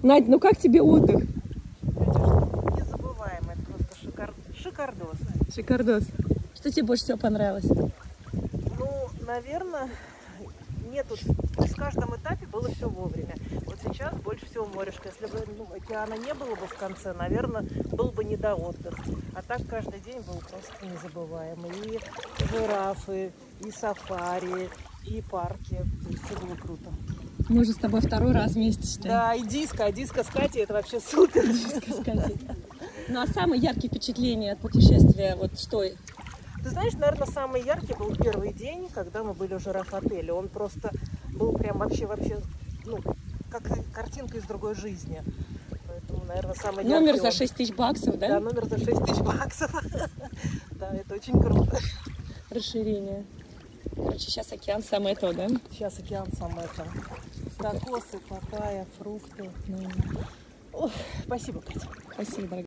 Надь, ну как тебе отдых? Незабываемо, это просто шикардос. Шикардос. Что тебе больше всего понравилось? Ну, наверное, нету, с каждом этапе было все вовремя. Вот сейчас больше всего морешка. Если бы океана не было бы в конце, наверное, был бы не до отдыха. А так каждый день был просто незабываемый. И жирафы, и сафари, и парки. То есть все было круто. Мы уже с тобой второй раз вместе, считаем. Да, и диско с Катей это вообще супер. Ну а самые яркие впечатления от путешествия, вот что? Ты знаешь, наверное, самый яркий был первый день, когда мы были в жираф-отеле. Он просто был прям вообще, ну, как картинка из другой жизни. Поэтому, наверное, самый яркий. Номер за 6 тысяч баксов, да? Да, номер за 6 тысяч баксов. Да, это очень круто. Расширение. Короче, сейчас океан самое то, да? Сейчас океан самое то. Кокосы, папайя, фрукты. Ой, спасибо, Катя. Спасибо, дорогая.